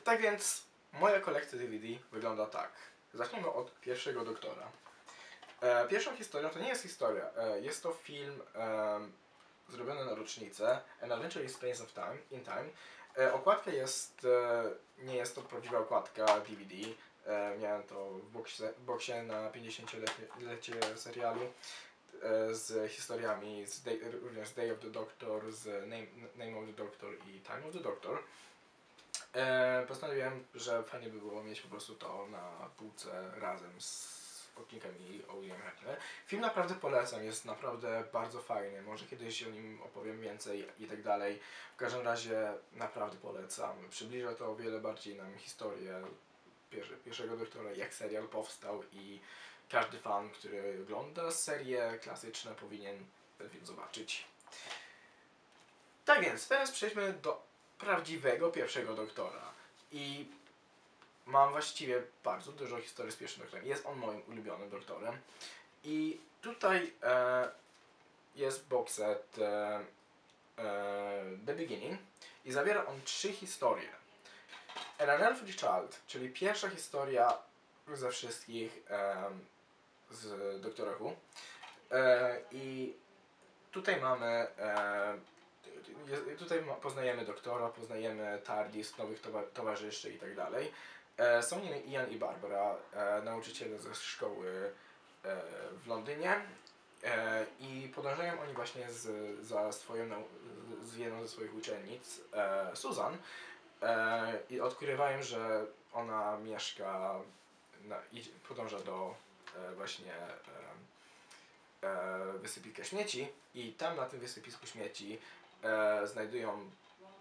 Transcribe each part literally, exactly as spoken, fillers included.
tak więc moja kolekcja D V D wygląda tak. Zacznijmy od pierwszego doktora. E, pierwszą historią to nie jest historia, e, jest to film e, zrobiony na rocznicę An Adventure in Space of Time, in Time. E, okładka jest, e, nie jest to prawdziwa okładka D V D. E, miałem to w boksie, boksie na pięćdziesięciolecie serialu e, z historiami, z day, również z Day of the Doctor, z Name, Name of the Doctor i Time of the Doctor. E, postanowiłem, że fajnie by było mieć po prostu to na półce razem z odcinkami o William Hartnell. Film naprawdę polecam, jest naprawdę bardzo fajny, może kiedyś o nim opowiem więcej i tak dalej. W każdym razie naprawdę polecam. Przybliża to o wiele bardziej nam historię pierwsze, pierwszego doktora, jak serial powstał i każdy fan, który ogląda serie klasyczne, powinien ten film zobaczyć. Tak więc, teraz przejdźmy do prawdziwego pierwszego doktora. I mam właściwie bardzo dużo historii z pierwszym doktorem. Jest on moim ulubionym doktorem. I tutaj e, jest box set e, e, The Beginning i zawiera on trzy historie. An Elf Child, czyli pierwsza historia ze wszystkich e, z Doktora Who. E, I tutaj mamy e, tutaj poznajemy doktora, poznajemy TARDIS, nowych towarzyszy i tak dalej. Są nimi Ian i Barbara, e, nauczyciele ze szkoły e, w Londynie e, i podążają oni właśnie z, za swoją, z jedną ze swoich uczennic, e, Susan, e, i odkrywają, że ona mieszka, na, i podąża do e, właśnie e, e, wysypiska śmieci i tam na tym wysypisku śmieci e, znajdują,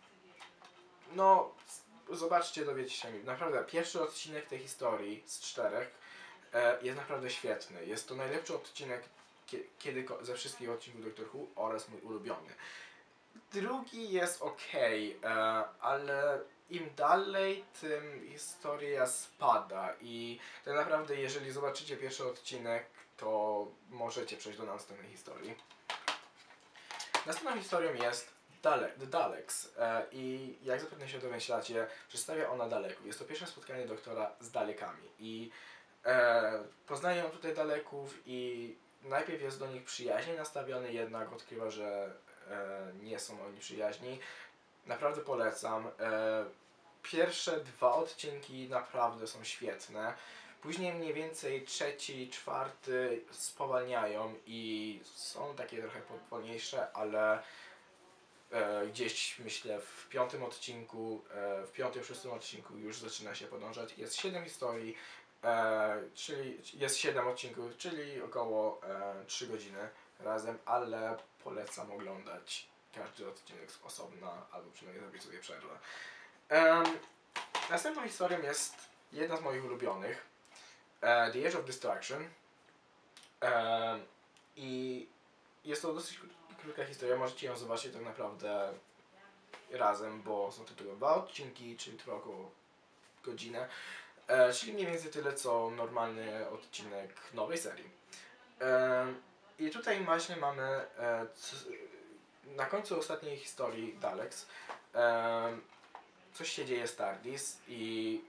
no zobaczcie, dowiecie się mi. Naprawdę, pierwszy odcinek tej historii z czterech e, jest naprawdę świetny. Jest to najlepszy odcinek kiedy, ze wszystkich odcinków Doctor Who oraz mój ulubiony. Drugi jest ok, e, ale im dalej, tym historia spada i tak naprawdę, jeżeli zobaczycie pierwszy odcinek, to możecie przejść do następnej historii. Następną historią jest Dale The Daleks e, i jak zapewne się domyślacie, przedstawia ona Daleków. Jest to pierwsze spotkanie doktora z Dalekami i e, poznają tutaj Daleków i najpierw jest do nich przyjaźnie nastawiony, jednak odkrywa, że e, nie są oni przyjaźni. Naprawdę polecam. E, pierwsze dwa odcinki naprawdę są świetne. Później mniej więcej trzeci, czwarty spowalniają i są takie trochę wolniejsze, ale e, gdzieś myślę w piątym odcinku, e, w piątym, szóstym odcinku już zaczyna się podążać. Jest siedem historii, e, czyli jest siedem odcinków, czyli około e, trzy godziny razem, ale polecam oglądać każdy odcinek z osobna, albo przynajmniej zrobić sobie przerwę. E, następną historią jest jedna z moich ulubionych, e, The Age of Destruction. E, I jest to dosyć krótka historia, możecie ją zobaczyć tak naprawdę razem, bo są to tylko dwa odcinki, czyli trwa około godzinę, e, czyli mniej więcej tyle co normalny odcinek nowej serii. E, I tutaj właśnie mamy e, c, na końcu ostatniej historii Daleks e, coś się dzieje z TARDIS i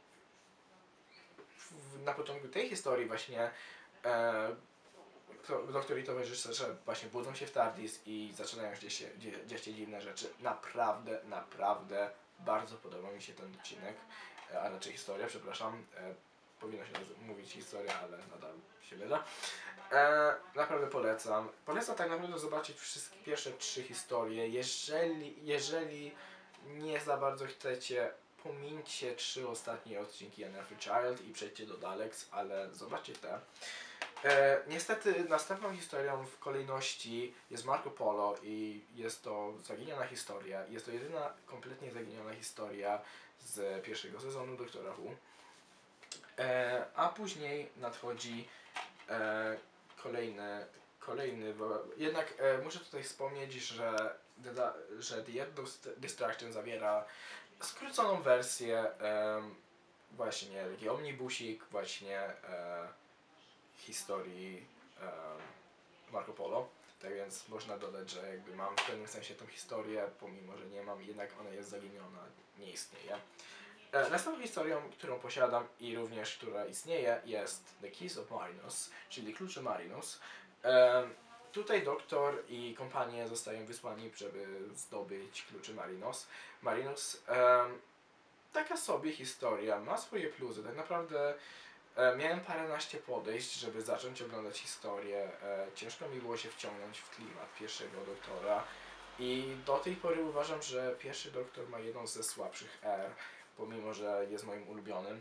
w, na początku tej historii właśnie e, doktor i towarzysze właśnie budzą się w TARDIS i zaczynają dziać się, dziać się dziwne rzeczy. Naprawdę, naprawdę bardzo podoba mi się ten odcinek, a raczej historia, przepraszam. E, powinno się mówić historia, ale nadal się mylę. E, naprawdę polecam. Polecam tak naprawdę zobaczyć wszystkie pierwsze trzy historie. Jeżeli, jeżeli nie za bardzo chcecie, pomińcie trzy ostatnie odcinki An Every Child i przejdźcie do Daleks, ale zobaczcie te. E, niestety następną historią w kolejności jest Marco Polo i jest to zaginiona historia. Jest to jedyna kompletnie zaginiona historia z pierwszego sezonu Doktora Who. E, a później nadchodzi e, kolejny, kolejny, jednak e, muszę tutaj wspomnieć, że The, że The Age of Destruction zawiera skróconą wersję, e, właśnie taki omnibusik, właśnie e, historii e, Marco Polo. Tak więc można dodać, że jakby mam w pewnym sensie tą historię, pomimo że nie mam, jednak ona jest zaginiona, nie istnieje. E, następną historią, którą posiadam i również która istnieje, jest The Keys of Marinus, czyli Klucze Marinus. E, tutaj doktor i kompanie zostają wysłani, żeby zdobyć Klucze Marinus. Marinus, e, taka sobie historia, ma swoje plusy. Tak naprawdę e, miałem paręnaście podejść, żeby zacząć oglądać historię. E, ciężko mi było się wciągnąć w klimat pierwszego doktora. I do tej pory uważam, że pierwszy doktor ma jedną ze słabszych er, pomimo że jest moim ulubionym.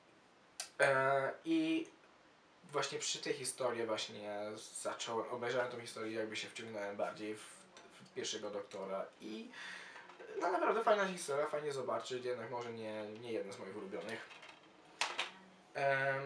E, I właśnie przy tej historii właśnie zacząłem, obejrzałem tą historię, jakby się wciągnąłem bardziej w, w pierwszego doktora i no naprawdę fajna historia, fajnie zobaczyć, jednak może nie, nie jeden z moich ulubionych. E,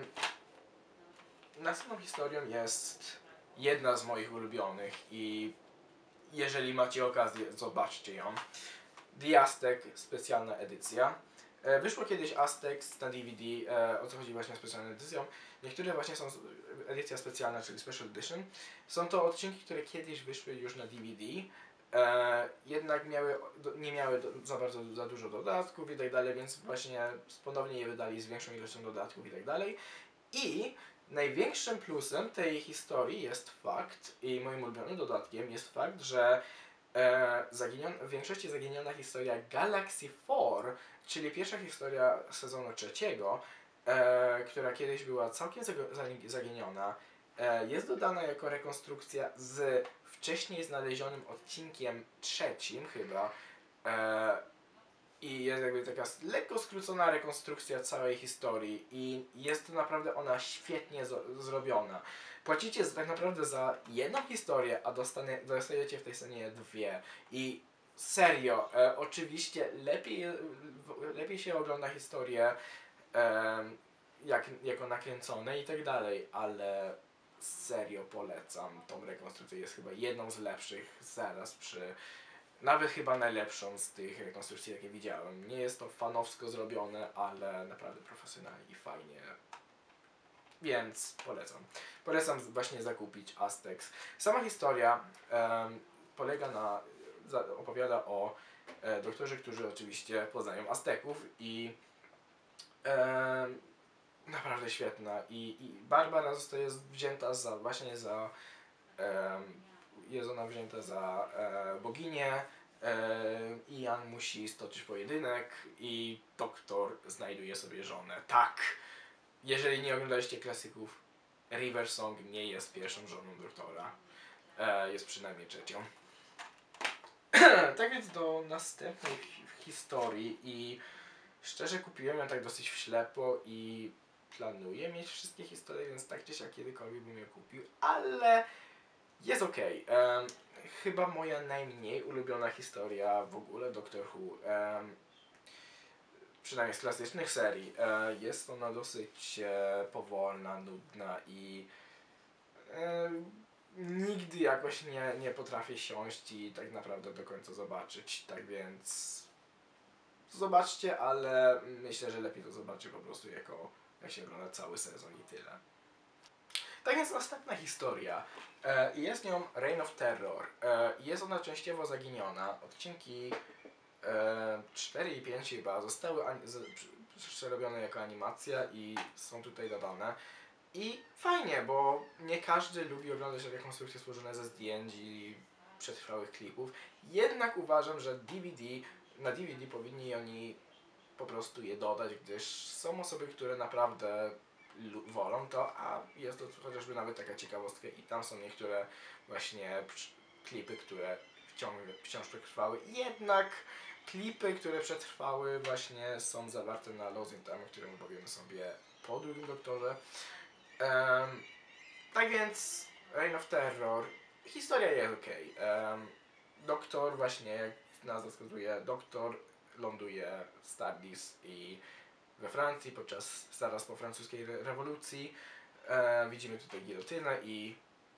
następną historią jest jedna z moich ulubionych i jeżeli macie okazję, zobaczcie ją. The Aztec, specjalna edycja. E, wyszło kiedyś Aztec na D V D, e, o co chodzi właśnie z specjalną edycją. Niektóre właśnie są edycja specjalna, czyli Special Edition. Są to odcinki, które kiedyś wyszły już na D V D, e, jednak miały, nie miały do, za bardzo za dużo dodatków i tak dalej, więc właśnie ponownie je wydali z większą ilością dodatków i tak dalej. I największym plusem tej historii jest fakt, i moim ulubionym dodatkiem jest fakt, że e, zaginion, w większości zaginiona historia Galaxy cztery, czyli pierwsza historia sezonu trzeciego, e, która kiedyś była całkiem zaginiona, e, jest dodana jako rekonstrukcja z wcześniej znalezionym odcinkiem trzecim chyba. E, I jest jakby taka lekko skrócona rekonstrukcja całej historii i jest to naprawdę ona świetnie zrobiona. Płacicie tak naprawdę za jedną historię, a dostanie, dostajecie w tej scenie dwie. I serio, e, oczywiście lepiej, lepiej się ogląda historię e, jak, jako nakręcone i tak dalej, ale serio polecam tą rekonstrukcję. Jest chyba jedną z lepszych zaraz przy... Nawet chyba najlepszą z tych rekonstrukcji, jakie widziałem. Nie jest to fanowsko zrobione, ale naprawdę profesjonalnie i fajnie. Więc polecam. Polecam właśnie zakupić Aztecs. Sama historia um, polega na... Za, opowiada o e, doktorze, którzy oczywiście poznają Azteków i um, naprawdę świetna. I, I Barbara zostaje wzięta za właśnie za... Um, jest ona wzięta za e, boginię. E, Ian musi stoczyć pojedynek i doktor znajduje sobie żonę. Tak! Jeżeli nie oglądaliście klasyków, River Song nie jest pierwszą żoną doktora. E, jest przynajmniej trzecią. Tak więc do następnej historii i szczerze kupiłem ją tak dosyć w ślepo i planuję mieć wszystkie historie, więc tak czy siak kiedykolwiek bym je kupił, ale jest okej. Okay. Um, chyba moja najmniej ulubiona historia w ogóle Doctor Who, um, przynajmniej z klasycznych serii. Um, jest ona dosyć e, powolna, nudna i um, nigdy jakoś nie, nie potrafię siąść i tak naprawdę do końca zobaczyć. Tak więc zobaczcie, ale myślę, że lepiej to zobaczy po prostu jako jak się ogląda cały sezon i tyle. Tak więc następna historia. E, jest nią Reign of Terror. E, jest ona częściowo zaginiona. Odcinki e, cztery i pięć chyba zostały przerobione jako animacja i są tutaj dodane. I fajnie, bo nie każdy lubi oglądać rekonstrukcje złożone ze zdjęć i przetrwałych klipów. Jednak uważam, że D V D, na D V D powinni oni po prostu je dodać, gdyż są osoby, które naprawdę wolą to, a jest to chociażby nawet taka ciekawostka i tam są niektóre właśnie klipy, które wciąż, wciąż przetrwały. Jednak klipy, które przetrwały właśnie są zawarte na Lost in Time, o którym opowiemy sobie po drugim doktorze. Um, tak więc Reign of Terror, historia jest ok. Um, doktor właśnie, jak nazwa wskazuje, doktor ląduje w Stardust i we Francji podczas, zaraz po francuskiej re rewolucji. E, widzimy tutaj gilotynę i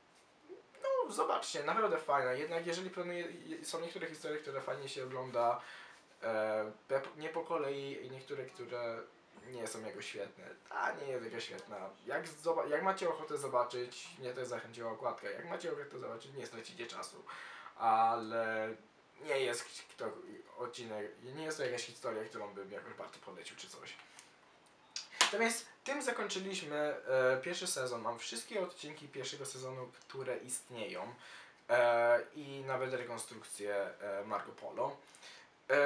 no zobaczcie, naprawdę fajna. Jednak jeżeli planuje, są niektóre historie, które fajnie się ogląda e, nie po kolei i niektóre, które nie są jakoś świetne. Ta nie jest jakaś świetna. Jak, jak macie ochotę zobaczyć, mnie też zachęciła okładka, jak macie ochotę zobaczyć, nie stracicie czasu. Ale nie jest to odcinek, nie jest to jakaś historia, którą bym jakoś bardzo polecił czy coś. Natomiast tym zakończyliśmy e, pierwszy sezon. Mam wszystkie odcinki pierwszego sezonu, które istnieją e, i nawet rekonstrukcję e, Marco Polo. E,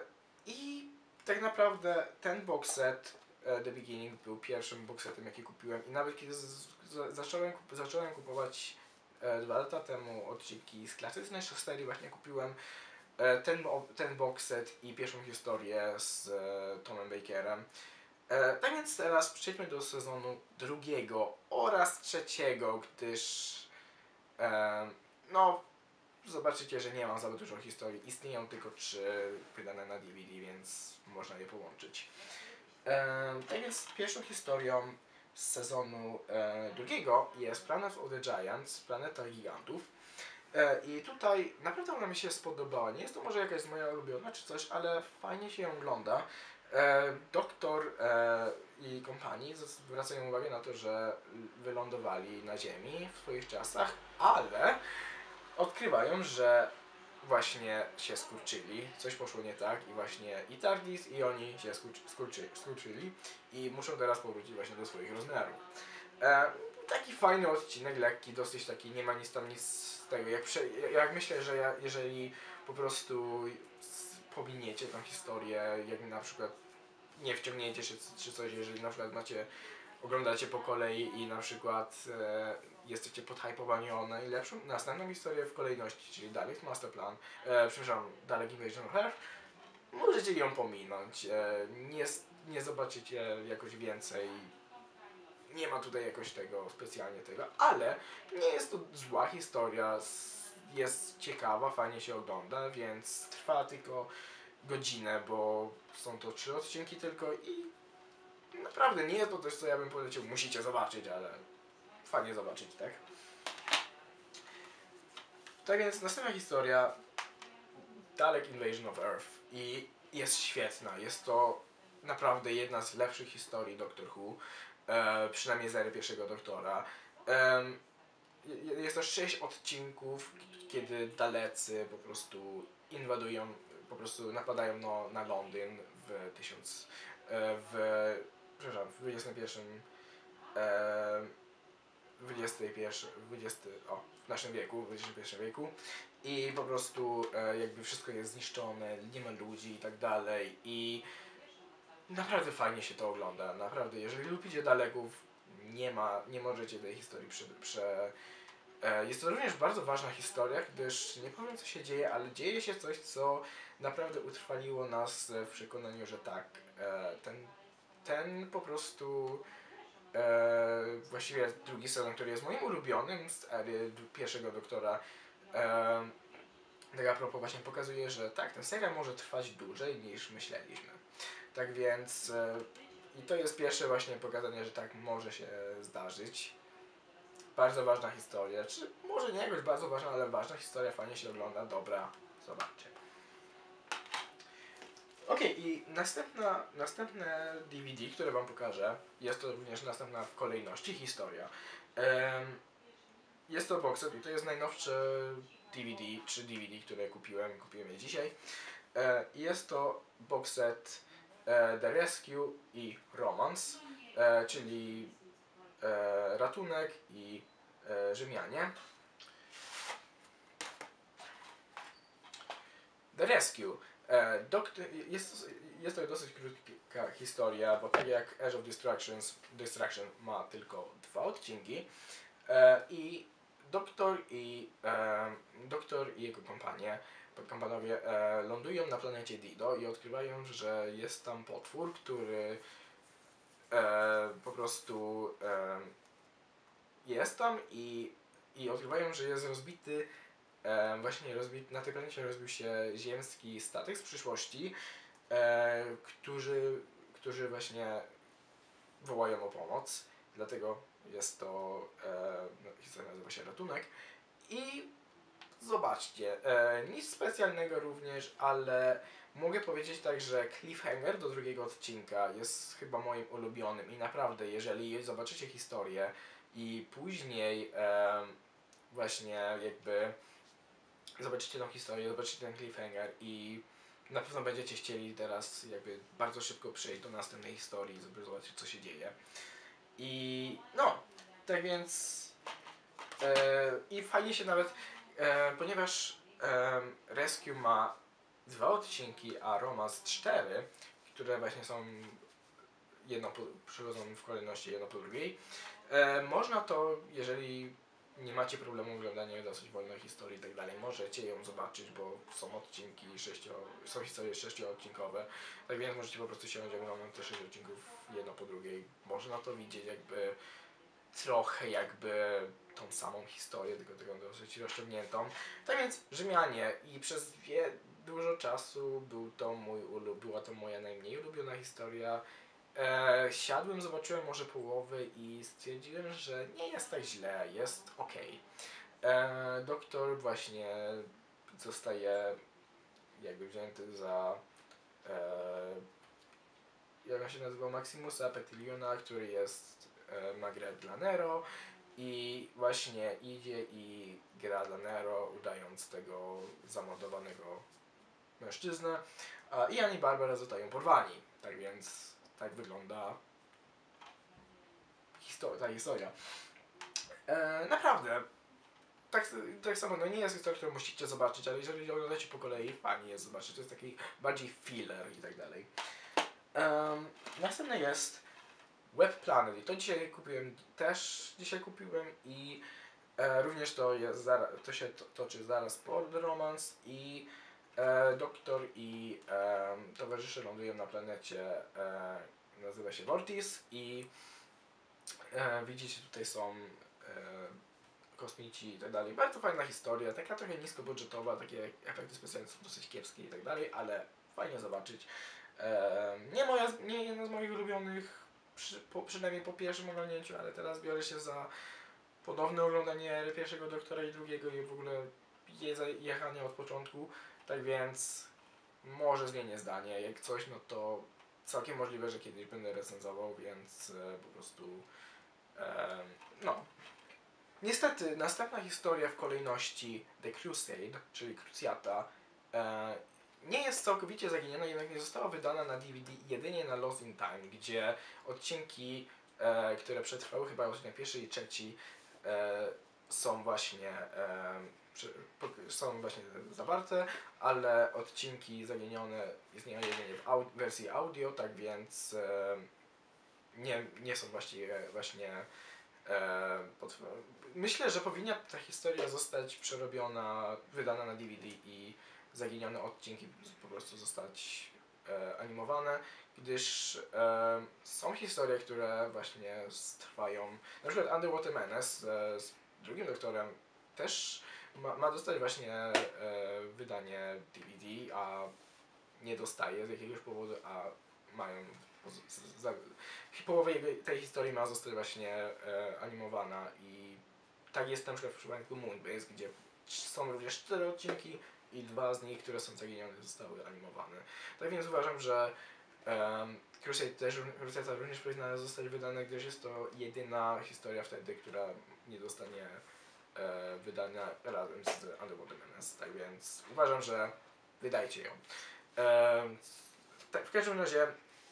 I tak naprawdę ten box set e, The Beginning był pierwszym box setem, jaki kupiłem i nawet kiedy z, z, zacząłem, kup, zacząłem kupować e, dwa lata temu odcinki z klasycznej serii, właśnie kupiłem e, ten, ten box set i pierwszą historię z e, Tomem Bakerem. E, tak więc teraz przejdźmy do sezonu drugiego oraz trzeciego, gdyż e, no zobaczycie, że nie mam za dużo historii. Istnieją tylko trzy wydane na D V D, więc można je połączyć. E, tak więc pierwszą historią z sezonu e, drugiego jest Planet of the Giants, Planeta Gigantów. E, I tutaj naprawdę ona mi się spodobała. Nie jest to może jakaś moja ulubiona czy coś, ale fajnie się ją ogląda. E, doktor e, i kompanii zwracają uwagę na to, że wylądowali na Ziemi w swoich czasach, ale odkrywają, że właśnie się skurczyli, coś poszło nie tak i właśnie i TARDIS i oni się skurczy, skurczy, skurczyli i muszą teraz powrócić właśnie do swoich rozmiarów. E, taki fajny odcinek, lekki, dosyć taki, nie ma nic tam nic z tego, jak, prze, jak myślę, że ja, jeżeli po prostu pominiecie tą historię, jak na przykład nie wciągniecie się czy coś, jeżeli na przykład macie, oglądacie po kolei i na przykład e, jesteście podhypowani o najlepszą, następną historię w kolejności, czyli Dalek Masterplan, e, przepraszam, Dalek Invasion of Earth, możecie ją pominąć, e, nie, nie zobaczycie jakoś więcej, nie ma tutaj jakoś tego, specjalnie tego, ale nie jest to zła historia, jest ciekawa, fajnie się ogląda, więc trwa tylko godzinę, bo są to trzy odcinki tylko i naprawdę nie jest to coś, co ja bym polecił, musicie zobaczyć, ale fajnie zobaczyć, tak? Tak więc następna historia, Dalek Invasion of Earth i jest świetna, jest to naprawdę jedna z lepszych historii Doctor Who, e, przynajmniej z ery pierwszego Doktora. E, jest to sześć odcinków, kiedy Dalecy po prostu inwadują, po prostu napadają no, na Londyn w tysiąc, e, w, przepraszam, w dwudziestym pierwszym e, dwudziestym pierwszym, dwudziestym, o, w naszym wieku, w dwudziestym pierwszym wieku i po prostu e, jakby wszystko jest zniszczone, nie ma ludzi i tak dalej i naprawdę fajnie się to ogląda, naprawdę, jeżeli lubicie Daleków, nie ma, nie możecie tej historii prze, prze e, jest to również bardzo ważna historia, gdyż nie powiem co się dzieje, ale dzieje się coś, co naprawdę utrwaliło nas w przekonaniu, że tak, e, ten, ten po prostu e, właściwie drugi sezon, który jest moim ulubionym z ery pierwszego Doktora, e, tak a propos właśnie pokazuje, że tak, ten serial może trwać dłużej niż myśleliśmy. Tak więc e, i to jest pierwsze właśnie pokazanie, że tak może się zdarzyć. Bardzo ważna historia, czy może nie jakoś bardzo ważna, ale ważna historia, fajnie się ogląda, dobra, zobaczcie. Ok, i następna, następne D V D, które wam pokażę, jest to również następna w kolejności historia. Um, jest to box set i to jest najnowsze D V D, czy D V D, które kupiłem, kupiłem je dzisiaj. E, jest to box set e, The Rescue i Romance, e, czyli e, Ratunek i e, Rzymianie. The Rescue. E, doktor, jest, jest to dosyć krótka historia, bo tak jak Edge of Destructions, Destruction ma tylko dwa odcinki e, i doktor i, e, doktor i jego kompanie, kompanowie e, lądują na planecie Dido i odkrywają, że jest tam potwór, który e, po prostu e, jest tam i, i odkrywają, że jest rozbity, e, właśnie rozbity, na tej planecie rozbił się ziemski statek z przyszłości, e, którzy, którzy właśnie wołają o pomoc, dlatego jest to, e, no, historia nazywa się Ratunek i zobaczcie, e, nic specjalnego również, ale mogę powiedzieć tak, że cliffhanger do drugiego odcinka jest chyba moim ulubionym i naprawdę, jeżeli zobaczycie historię i później e, właśnie jakby zobaczycie tą historię, zobaczycie ten cliffhanger i na pewno będziecie chcieli teraz jakby bardzo szybko przejść do następnej historii, żeby zobaczyć co się dzieje. I no, tak więc e, i fajnie się nawet, e, ponieważ e, Rescue ma dwa odcinki, a Romance cztery, które właśnie są jedno po, przychodzą w kolejności jedno po drugiej, e, można to, jeżeli nie macie problemu oglądania dosyć wolnej historii i tak dalej, możecie ją zobaczyć, bo są odcinki sześcio, są historie sześcioodcinkowe, tak więc możecie po prostu się oglądać te sześć odcinków jedno po drugiej. Można to widzieć jakby trochę jakby tą samą historię, tylko taką dosyć rozciągniętą. Tak więc Rzymianie i przez wie, dużo czasu był to mój ulub, była to moja najmniej ulubiona historia. E, siadłem, zobaczyłem może połowę i stwierdziłem, że nie jest tak źle, jest ok. E, doktor właśnie zostaje jakby wzięty za e, jak on się nazywał, Maximusa Petiliona, który jest e, Magret dla Nero i właśnie idzie i gra dla Nero, udając tego zamordowanego mężczyznę, a Ian i Barbara zostają porwani. Tak więc tak wygląda histo- ta historia. E, naprawdę, tak, tak samo, no nie jest historia, którą musicie zobaczyć, ale jeżeli oglądacie po kolei, fajnie jest zobaczyć, to jest taki bardziej filler i tak dalej. Um, następne jest Web Planet i to dzisiaj kupiłem, też dzisiaj kupiłem i e, również to jest, zara, to się to, toczy zaraz po The Romance i e, doktor i e, towarzysze lądują na planecie, e, nazywa się Vortis i e, widzicie tutaj są e, kosmici i tak dalej. Bardzo fajna historia, taka trochę niskobudżetowa, takie efekty specjalne są dosyć kiepskie i tak dalej, ale fajnie zobaczyć. E, nie, moja, nie jedna z moich ulubionych, przy, po, przynajmniej po pierwszym oglądnięciu, ale teraz biorę się za ponowne oglądanie pierwszego Doktora i drugiego i w ogóle je, jechanie od początku, tak więc może zmienię zdanie, jak coś, no to całkiem możliwe, że kiedyś będę recenzował, więc e, po prostu e, no. Niestety, następna historia w kolejności The Crusade, czyli Krucjata, e, nie jest całkowicie zaginiona, jednak nie została wydana na D V D jedynie na Lost in Time, gdzie odcinki, e, które przetrwały, chyba odcinek pierwszy i trzeci, e, są właśnie e, przy, po, są właśnie zawarte, ale odcinki zaginione istnieją jedynie w au, wersji audio, tak więc e, nie, nie są właściwie właśnie e, pod, myślę, że powinna ta historia zostać przerobiona, wydana na D V D i zaginione odcinki po prostu zostać e, animowane, gdyż e, są historie, które właśnie trwają. Na przykład Underwater Menace e, z drugim doktorem też ma, ma dostać właśnie e, wydanie D V D, a nie dostaje z jakiegoś powodu, a mają z, z, połowa tej historii ma zostać właśnie e, animowana i tak jest na przykład w przypadku Moonbase, gdzie są również cztery odcinki i dwa z nich, które są zaginione, zostały animowane. Tak więc uważam, że um, Crusade też Crusade również powinna zostać wydana, gdyż jest to jedyna historia wtedy, która nie zostanie e, wydana razem z Underwater Menace. Tak więc uważam, że wydajcie ją. E, tak, w każdym razie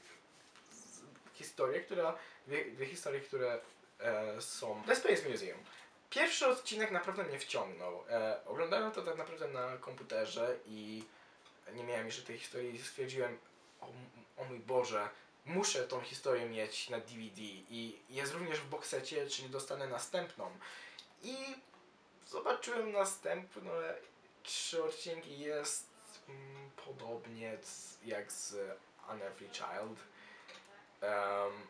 historie, która, dwie, dwie historie, które e, są The Space Museum. Pierwszy odcinek naprawdę mnie wciągnął. E, oglądałem to tak naprawdę na komputerze i nie miałem jeszcze tej historii i stwierdziłem, o, o mój Boże, muszę tą historię mieć na D V D i jest również w boxecie, czyli dostanę następną. I zobaczyłem następne trzy odcinki, jest mm, podobnie jak z Unearthly Child. Um,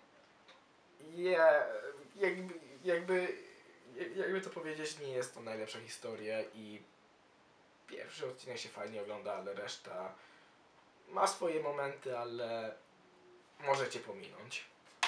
yeah, jakby, jakby, jakby to powiedzieć, nie jest to najlepsza historia i pierwszy odcinek się fajnie ogląda, ale reszta ma swoje momenty, ale możecie pominąć.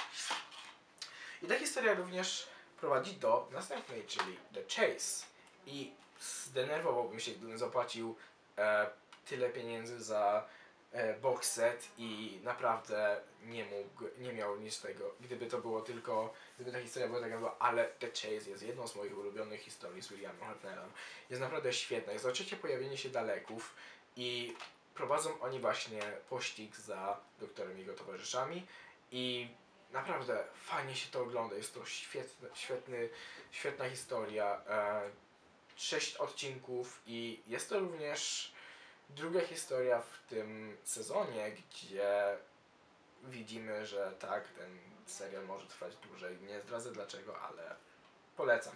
I ta historia również prowadzi do następnej, czyli The Chase. I zdenerwowałbym się, gdybym zapłacił e, tyle pieniędzy za e, box set i naprawdę nie mógł, nie miał nic z tego, gdyby to było tylko, gdyby ta historia była taka, była, ale The Chase jest jedną z moich ulubionych historii z Williamem Hartnellem. Jest naprawdę świetna. Jest to trzecie pojawienie się Daleków i prowadzą oni właśnie pościg za doktorem i jego towarzyszami i naprawdę fajnie się to ogląda. Jest to świetny, świetny, świetna historia. E, sześć odcinków i jest to również druga historia w tym sezonie, gdzie widzimy, że tak, ten serial może trwać dłużej. Nie zdradzę dlaczego, ale polecam.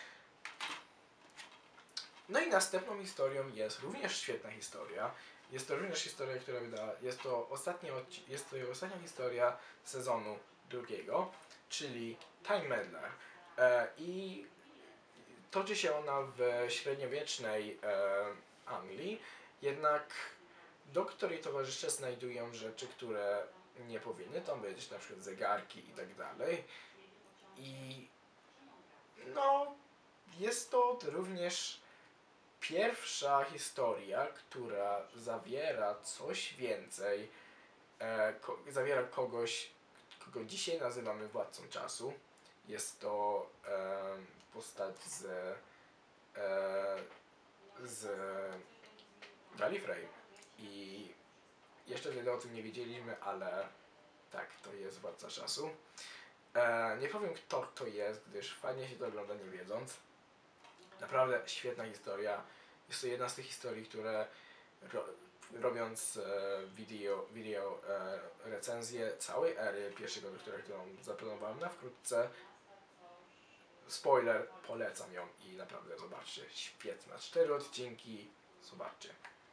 No i następną historią jest również świetna historia. Jest to również historia, która wyda, jest to ostatnia, jest to ostatnia historia sezonu drugiego, czyli Time Meddler. E, I toczy się ona w średniowiecznej e, Anglii, jednak doktor i towarzysze znajdują rzeczy, które nie powinny tam być, na przykład zegarki i tak dalej. I no, jest to również pierwsza historia, która zawiera coś więcej, e, ko zawiera kogoś, kogo dzisiaj nazywamy Władcą Czasu. Jest to e, postać z, e, z Gallifrey i jeszcze wtedy o tym nie wiedzieliśmy, ale tak, to jest Władca Czasu. E, nie powiem kto to jest, gdyż fajnie się to ogląda nie wiedząc. Naprawdę świetna historia. Jest to jedna z tych historii, które ro, robiąc e, video, video e, recenzję całej ery pierwszego doktora, którą zaplanowałem na wkrótce. Spoiler, polecam ją i naprawdę zobaczcie, świetna. Cztery odcinki, zobaczcie.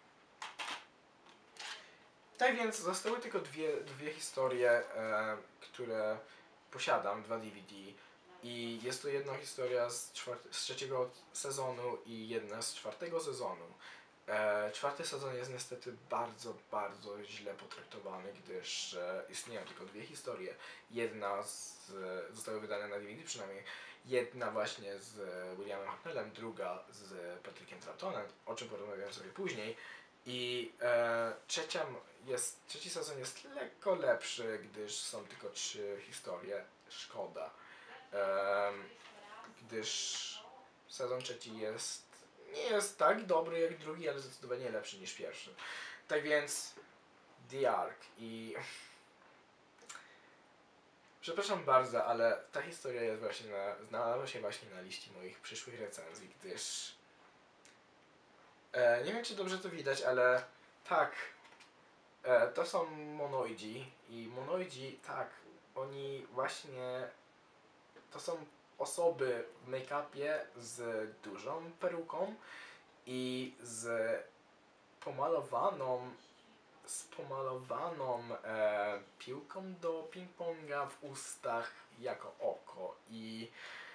Tak więc zostały tylko dwie, dwie historie, e, które posiadam, dwa D V D. I jest to jedna historia z, czwarte, z trzeciego sezonu i jedna z czwartego sezonu. E, czwarty sezon jest niestety bardzo, bardzo źle potraktowany, gdyż e, istnieją tylko dwie historie. Jedna z, zostały wydane na D V D przynajmniej. Jedna właśnie z Williamem Hartnellem, druga z Patrickiem Troughtonem, o czym porozmawiam sobie później. I e, trzecia jest, trzeci sezon jest lekko lepszy, gdyż są tylko trzy historie. Szkoda. E, gdyż sezon trzeci jest, nie jest tak dobry jak drugi, ale zdecydowanie lepszy niż pierwszy. Tak więc The Ark i... Przepraszam bardzo, ale ta historia jest właśnie na, znalazła się właśnie na liście moich przyszłych recenzji, gdyż e, nie wiem czy dobrze to widać, ale tak, e, to są monoidzi i monoidzi, tak, oni właśnie, to są osoby w make-upie z dużą peruką i z pomalowaną z pomalowaną e, piłką do ping-ponga w ustach jako oko i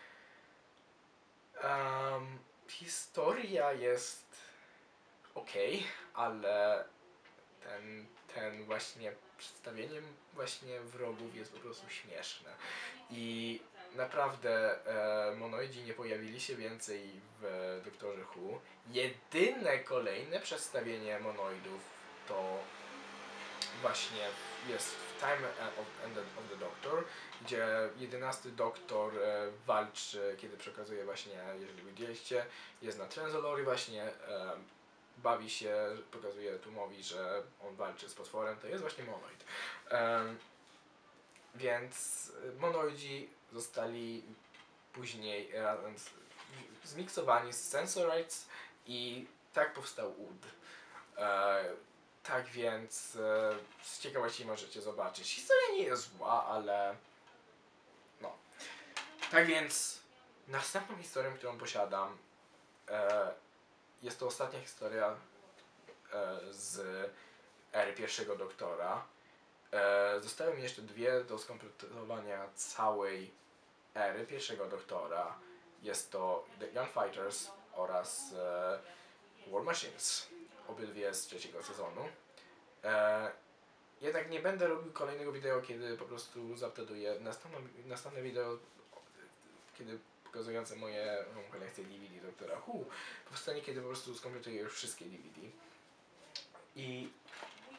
um, historia jest okej, okay, ale ten, ten właśnie przedstawieniem właśnie wrogów jest po prostu śmieszne i naprawdę e, monoidzi nie pojawili się więcej w Doktorze Who. Jedyne kolejne przedstawienie monoidów to właśnie jest w Time of, of the Doctor, gdzie jedenasty doktor e, walczy, kiedy przekazuje właśnie, jeżeli widzieliście, jest na Trenzalori właśnie, e, bawi się, pokazuje tłumowi, że on walczy z potworem, to jest właśnie monoid. E, więc monoidzi zostali później razem z, zmiksowani z Sensorites i tak powstał Ud. E, Tak więc e, z ciekawości możecie zobaczyć. Historia nie jest zła, ale no. Tak więc następną historią, którą posiadam, e, jest to ostatnia historia e, z ery pierwszego doktora. E, zostały mi jeszcze dwie do skompletowania całej ery pierwszego doktora. Jest to The Gunfighters oraz e, War Machines. Obydwie z trzeciego sezonu. E, jednak nie będę robił kolejnego wideo, kiedy po prostu zaupdate'uję następne, następne wideo, kiedy pokazujące moje moją kolekcję D V D Doktora Who, powstanie, kiedy po prostu skompletuję już wszystkie D V D. I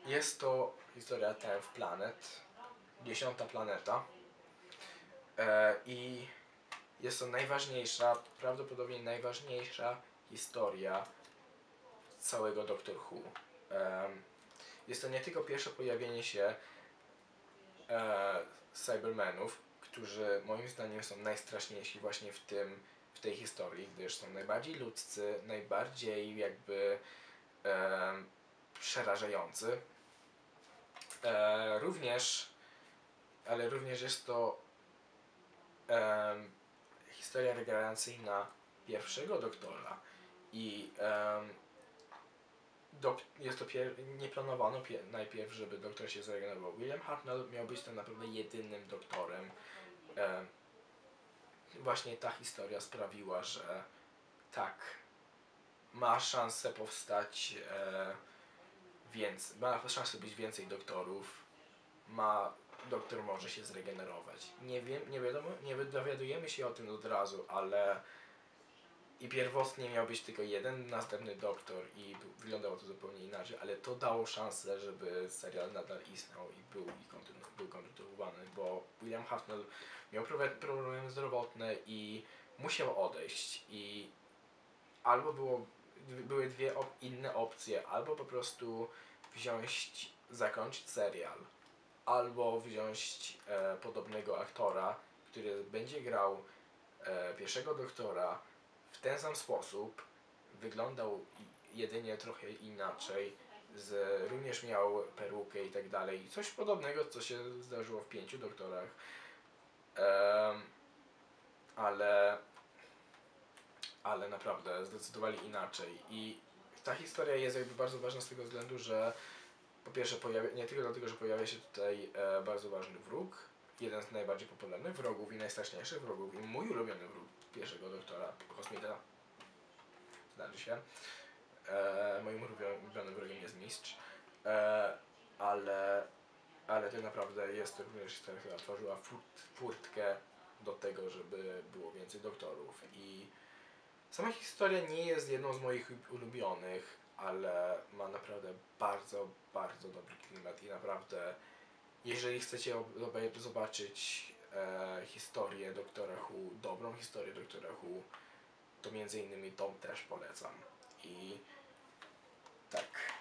jest to historia tenth Planet, dziesiąta planeta. E, I jest to najważniejsza, prawdopodobnie najważniejsza historia całego Doctor Who. E, jest to nie tylko pierwsze pojawienie się e, Cybermenów, którzy moim zdaniem są najstraszniejsi właśnie w tym, w tej historii, gdyż są najbardziej ludzcy, najbardziej jakby e, przerażający. E, również, ale również jest to e, historia regeneracyjna pierwszego doktora i e, dok jest to nie planowano najpierw, żeby doktor się zregenerował. William Hartnell miał być tam naprawdę jedynym doktorem. E, właśnie ta historia sprawiła, że tak, ma szansę powstać e, więc ma szansę być więcej doktorów, ma doktor może się zregenerować. Nie wiem, nie wiadomo, nie dowiadujemy się o tym od razu, ale i pierwotnie miał być tylko jeden następny doktor i wyglądało to zupełnie inaczej, ale to dało szansę, żeby serial nadal istniał i był, i kontynu był kontynuowany, bo William Hartnell miał problemy zdrowotne i musiał odejść i albo było, były dwie op inne opcje, albo po prostu wziąć, zakończyć serial, albo wziąć e, podobnego aktora, który będzie grał e, pierwszego doktora w ten sam sposób, wyglądał jedynie trochę inaczej, z, również miał perukę i tak dalej, coś podobnego, co się zdarzyło w pięciu doktorach, e, ale ale naprawdę zdecydowali inaczej i ta historia jest jakby bardzo ważna z tego względu, że po pierwsze pojawia, nie tylko dlatego, że pojawia się tutaj e, bardzo ważny wróg, jeden z najbardziej popularnych wrogów i najstraszniejszych wrogów i mój ulubiony wróg pierwszego doktora, Kosmita, znaczy się, e, moim ulubionym wrogiem jest Mistrz, e, ale, ale tak naprawdę jest to również historia, która otworzyła furt, furtkę do tego, żeby było więcej doktorów i sama historia nie jest jedną z moich ulubionych, ale ma naprawdę bardzo, bardzo dobry klimat i naprawdę, jeżeli chcecie zobaczyć e, historię Doktora Who, dobrą historię Doktora Who, to między innymi tą też polecam. I tak.